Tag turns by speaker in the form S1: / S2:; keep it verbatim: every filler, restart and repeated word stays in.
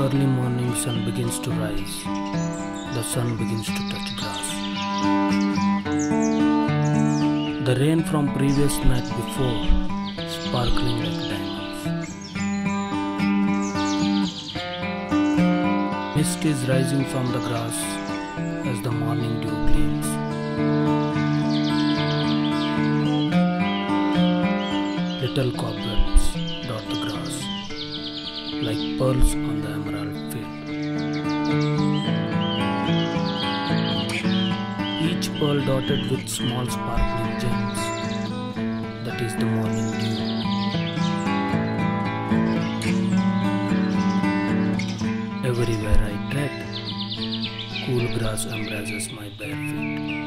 S1: early morning sun begins to rise, the sun begins to touch grass. The rain from previous night before, sparkling like diamonds. Mist is rising from the grass as the morning dew gleams. Little cobwebs dot the grass like pearls on the emerald field. Each pearl dotted with small sparkling gems. That is the morning dew. Everywhere I tread, cool grass embraces my bare feet.